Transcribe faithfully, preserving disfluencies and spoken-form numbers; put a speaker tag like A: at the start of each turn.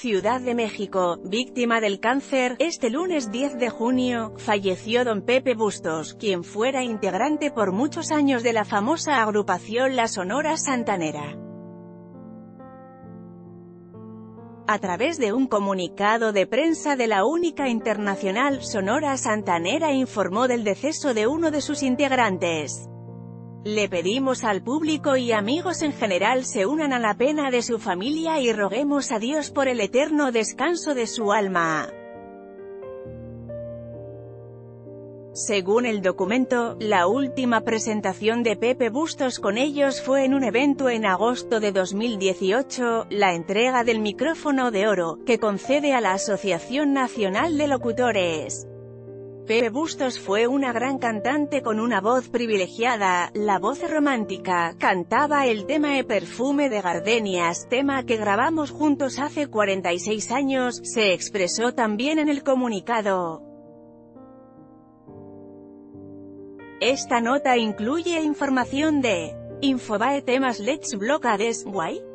A: Ciudad de México, víctima del cáncer. Este lunes diez de junio, falleció don Pepe Bustos, quien fuera integrante por muchos años de la famosa agrupación La Sonora Santanera. A través de un comunicado de prensa de la única internacional, Sonora Santanera informó del deceso de uno de sus integrantes. Le pedimos al público y amigos en general se unan a la pena de su familia y roguemos a Dios por el eterno descanso de su alma. Según el documento, la última presentación de Pepe Bustos con ellos fue en un evento en agosto de dos mil dieciocho, la entrega del micrófono de oro, que concede a la Asociación Nacional de Locutores. Pepe Bustos fue una gran cantante con una voz privilegiada, la voz romántica. Cantaba el tema E perfume de gardenias, tema que grabamos juntos hace cuarenta y seis años, se expresó también en el comunicado. Esta nota incluye información de Infobae temas Let's Block Ades, Why?